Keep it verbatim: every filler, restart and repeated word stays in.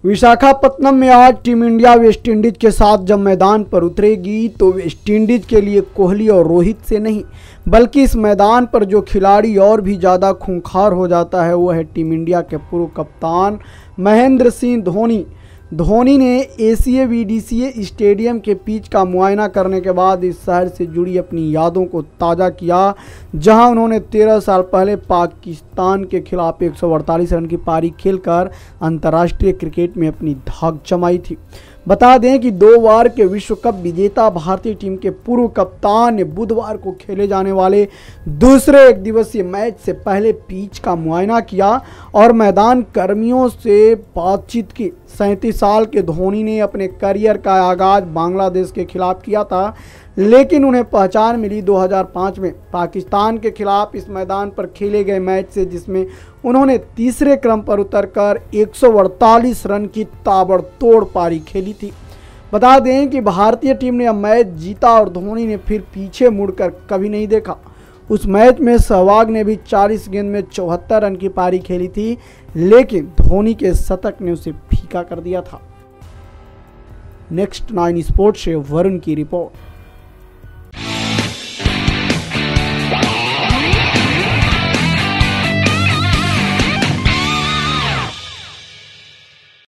विशाखापत्तनम में आज team India West Indies के साथ जब मैदान पर उतरेगी तो वेस्टइंडीज के लिए कोहली और रोहित से नहीं बल्कि इस मैदान पर जो खिलाड़ी और भी ज़्यादा खूंखार हो जाता है वो है टीम इंडिया के पूर्व कप्तान महेंद्र सिंह धोनी। धोनी ने एसीए स्टेडियम के पिच का मुआयना करने के बाद इस शहर से जुड़ी अपनी यादों को ताज़ा किया, जहां उन्होंने तेरह साल पहले पाकिस्तान के खिलाफ एक सौ अड़तालीस रन की पारी खेलकर अंतर्राष्ट्रीय क्रिकेट में अपनी धाक जमाई थी। बता दें कि दो बार के विश्व कप विजेता भारतीय टीम के पूर्व कप्तान ने बुधवार को खेले जाने वाले दूसरे एक दिवसीय मैच से पहले पिच का मुआयना किया और मैदान कर्मियों से बातचीत की। सैंतीस साल के धोनी ने अपने करियर का आगाज बांग्लादेश के खिलाफ किया था, लेकिन उन्हें पहचान मिली दो हज़ार पाँच में पाकिस्तान के खिलाफ इस मैदान पर खेले गए मैच से, जिसमें उन्होंने तीसरे क्रम पर उतरकर एक सौ अड़तालीस रन की ताबड़तोड़ पारी खेली थी। बता दें कि भारतीय टीम ने अब मैच जीता और धोनी ने फिर पीछे मुड़कर कभी नहीं देखा। उस मैच में सहवाग ने भी चालीस गेंद में चौहत्तर रन की पारी खेली थी, लेकिन धोनी के शतक ने उसे फीका कर दिया था। नेक्स्ट नाइन स्पोर्ट्स से वरुण की रिपोर्ट।